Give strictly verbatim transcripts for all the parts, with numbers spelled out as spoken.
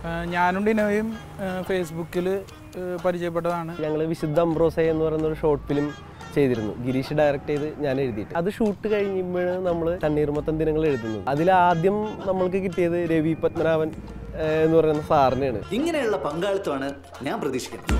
ഞാനും ഡിനോയും ഫേസ്ബുക്കിൽ പരിചയപ്പെട്ടതാണ്. ഞങ്ങൾ വിശുദ്ധ അംബ്രോസെ എന്ന് പറയുന്ന ഒരു ഷോർട്ട് ഫിലിം ചെയ്തിരുന്നു. ഗിരീഷ് ഡയറക്റ്റ് ചെയ്ത് ഞാൻ എഴുതിയിട്ട് അത് ഷൂട്ട് കഴിയുമ്പോഴാണ് നമ്മൾ തണ്ണീർമത്തൻ ദിനങ്ങൾ എഴുതുന്നത്. അതിലാദ്യം നമ്മൾക്ക് കിട്ടിയത് രവി പത്മനാഭൻ എന്ന് പറയുന്ന സാറിനെയാണ്. ഇങ്ങനെയുള്ള പങ്കാളിത്തമാണ് ഞാൻ പ്രതീക്ഷിക്കുന്നത്.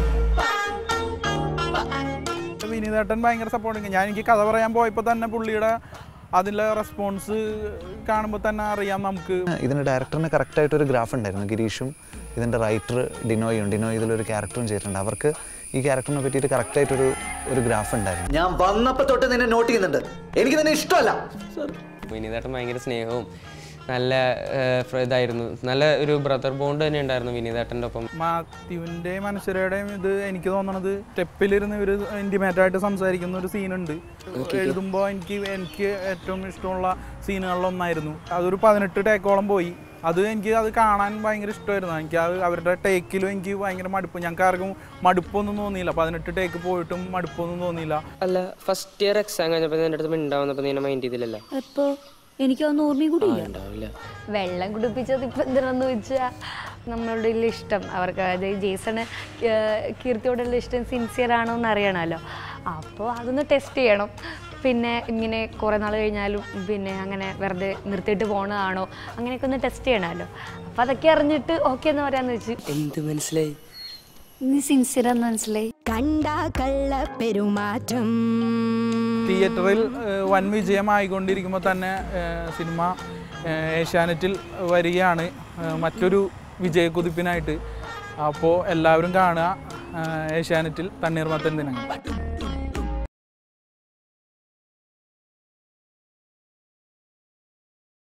വിനീതേട്ടൻ ഭയങ്കര സപ്പോർട്ടിങ്. ഞാൻ എനിക്ക് കഥ പറയാൻ പോയപ്പോൾ തന്നെ പുള്ളിയുടെ അതിലെ റെസ്പോൺസ് കാണുമ്പോൾ തന്നെ അറിയാം നമുക്ക്. ഇതിൻ്റെ ഡയറക്ടറിന് കറക്റ്റായിട്ടൊരു ഗ്രാഫ് ഉണ്ടായിരുന്നു. ഗിരീഷും ഇതിൻ്റെ റൈറ്റർ ഡിനോയും ഡിനോ ഇതിലൊരു ക്യാരക്ടറും ചെയ്തിട്ടുണ്ട്. അവർക്ക് ഈ ക്യാരക്ടറിനെ പറ്റിയിട്ട് കറക്റ്റായിട്ടൊരു ഒരു ഗ്രാഫ് ഉണ്ടായിരുന്നു. ഞാൻ വന്നപ്പോൾ തൊട്ട് നിന്നെ നോട്ട് ചെയ്യുന്നുണ്ട്. എനിക്ക് തന്നെ ഇഷ്ടമല്ല. വിനീതേട്ടൻ ഭയങ്കര സ്നേഹവും നല്ല ഇതായിരുന്നു. നല്ല ഒരു ബ്രദർ ബോണ്ട് തന്നെ ഉണ്ടായിരുന്നു വിനീതേട്ടൻ്റെ ഒപ്പം. മാത്യുവിൻ്റെ മനുഷ്യരുടെയും ഇത് എനിക്ക് തോന്നണത് സ്റ്റെപ്പിലിരുന്ന് ഇവർ ഇൻറ്റിമേറ്റായിട്ട് സംസാരിക്കുന്ന ഒരു സീനുണ്ട്. എഴുതുമ്പോൾ എനിക്ക് എനിക്ക് ഏറ്റവും ഇഷ്ടമുള്ള സീനുകളിലൊന്നായിരുന്നു. അതൊരു പതിനെട്ട് ടേക്കോളം പോയി. അത് എനിക്ക് അത് കാണാൻ ഭയങ്കര ഇഷ്ടമായിരുന്നു. എനിക്ക് അത് അവരുടെ ടേക്കിലും എനിക്ക് ഭയങ്കര മടുപ്പ്. ഞങ്ങൾക്ക് ആർക്കും മടുപ്പൊന്നും തോന്നിയില്ല. പതിനെട്ട് ടേക്ക് പോയിട്ടും മടുപ്പൊന്നും തോന്നിയില്ല. അല്ല, ഫസ്റ്റ് ഇയർ എക്സാം കഴിഞ്ഞപ്പോൾ എൻ്റെ അടുത്ത് ഉണ്ടാവുന്നപ്പോൾ നീ മൈൻഡ് ചെയ്തില്ലല്ലോ? അപ്പോൾ എനിക്കൊന്നും ഓർമ്മയും കൂടി ഉണ്ടാവില്ല. വെള്ളം കുടിപ്പിച്ചത് ഇപ്പം എന്തിനാന്ന് വെച്ചാൽ നമ്മളുടെ ഇഷ്ടം അവർക്ക്, അതായത് ജേസണ് കീർത്തിയോടുള്ള ഇഷ്ടം സിൻസിയർ ആണോ എന്ന് അറിയണമല്ലോ. അപ്പോൾ അതൊന്ന് ടെസ്റ്റ് ചെയ്യണം. പിന്നെ ഇങ്ങനെ കുറേ നാൾ കഴിഞ്ഞാലും പിന്നെ അങ്ങനെ വെറുതെ നിർത്തിയിട്ട് പോകണതാണോ അങ്ങനെയൊക്കെ ഒന്ന് ടെസ്റ്റ് ചെയ്യണമല്ലോ. അപ്പോൾ അതൊക്കെ അറിഞ്ഞിട്ട് ഓക്കെ എന്ന് പറയാമെന്ന് വെച്ച്. എന്ത് മനസ്സിലായി? നീ സിൻസിയർ എന്ന് മനസ്സിലായി. കണ്ട കള്ള പെരുമാറ്റം തിയേറ്ററിൽ വൻ വിജയമായിക്കൊണ്ടിരിക്കുമ്പോൾ തന്നെ സിനിമ ഏഷ്യാനെറ്റിൽ വരികയാണ് മറ്റൊരു വിജയക്കുതിപ്പിനായിട്ട്. അപ്പോൾ എല്ലാവരും കാണുക ഏഷ്യാനെറ്റിൽ തണ്ണീർമത്തൻ ദിനങ്ങൾ.